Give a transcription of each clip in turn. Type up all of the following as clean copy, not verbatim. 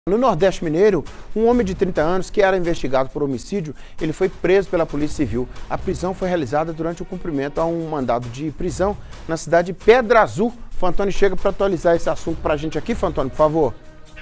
No Nordeste Mineiro, um homem de 30 anos que era investigado por homicídio, ele foi preso pela Polícia Civil. A prisão foi realizada durante o cumprimento a um mandado de prisão na cidade de Pedra Azul. Fantoni chega para atualizar esse assunto para a gente aqui. Fantoni, por favor.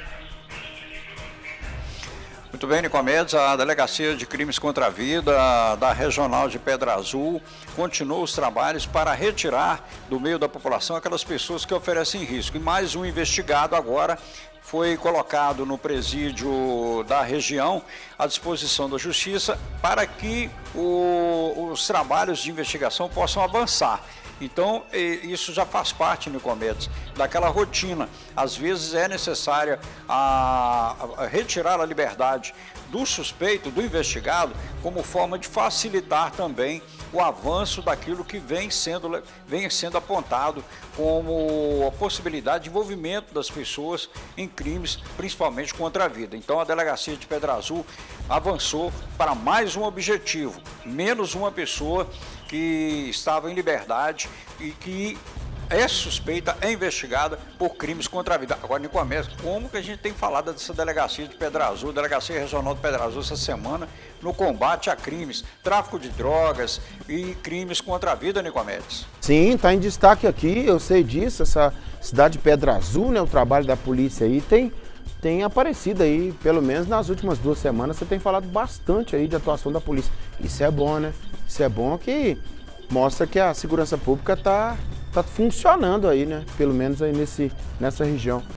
Muito bem, Nicomedes, a Delegacia de Crimes contra a Vida da Regional de Pedra Azul continua os trabalhos para retirar do meio da população aquelas pessoas que oferecem risco. E mais um investigado agora foi colocado no presídio da região à disposição da Justiça para que os trabalhos de investigação possam avançar. Então, isso já faz parte, Nicomedes, daquela rotina. Às vezes é necessária retirar a liberdade do suspeito, do investigado, como forma de facilitar também o avanço daquilo que vem sendo apontado como a possibilidade de envolvimento das pessoas em crimes, principalmente contra a vida. Então, a Delegacia de Pedra Azul avançou para mais um objetivo, menos uma pessoa que estava em liberdade e que é suspeita, é investigada por crimes contra a vida. Agora, Nicomedes, como que a gente tem falado dessa Delegacia de Pedra Azul, Delegacia Regional de Pedra Azul essa semana, no combate a crimes, tráfico de drogas e crimes contra a vida, Nicomedes? Sim, está em destaque aqui, eu sei disso, essa cidade de Pedra Azul, né, o trabalho da polícia aí tem aparecido aí, pelo menos nas últimas 2 semanas, você tem falado bastante aí de atuação da polícia. Isso é bom, né? Isso é bom que mostra que a segurança pública tá funcionando aí, né? Pelo menos aí nessa região.